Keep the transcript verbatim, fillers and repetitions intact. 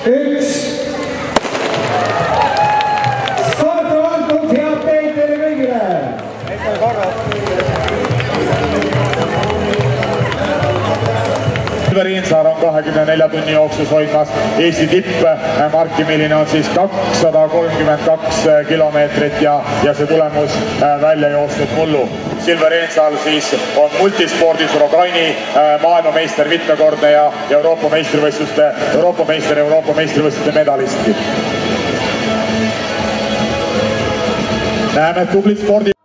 üks. Starti antud, head teid teile kõigile! Reinsaar on kahekümne nelja tunni jooksus hoidmas Eesti tippmarki, milline on siis kakssada kolmkümmend kaks kilomeetrit ja, ja see tulemus välja joostud mullu. Silver Reinsaar siis on multispordis Rogaini maailmameister mitmekordne ja Euroopa meistrivõistluste, Euroopa meister, Euroopa meistrivõistluste medalistki. Näeme tublit spordi